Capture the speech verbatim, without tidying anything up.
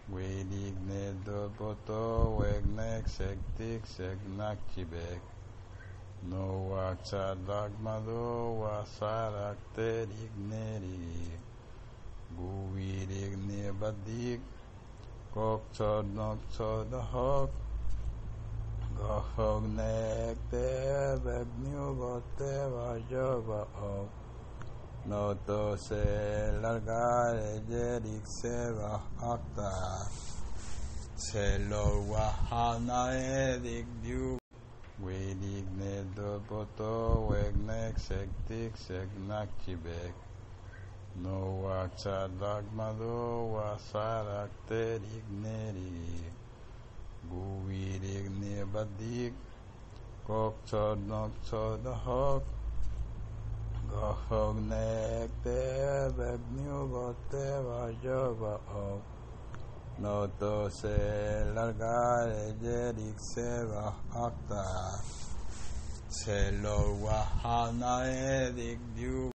Védik nedobotó, vegnek, szektik, szegnak csibek. Novak csardagmadó, vaszárak terik nerig. Gúvírig nébadik, kokcsodnak csodahok. Gahognek te, vegnyugot te vagyogva ok. Noto se largar ejerik se va akta. Se lo wahana edik diu. Védik nedobotó, vegnek, szektik, szegnak csibek. Novak csardagmadó, vaszárak terik nerig. Gúvírig nébadik, kokcsodnak csodahok. Gahognek te, vegnyugot te vagyogva ok. Noto se largar ejerik se va akta. Se lo wahana edik diu.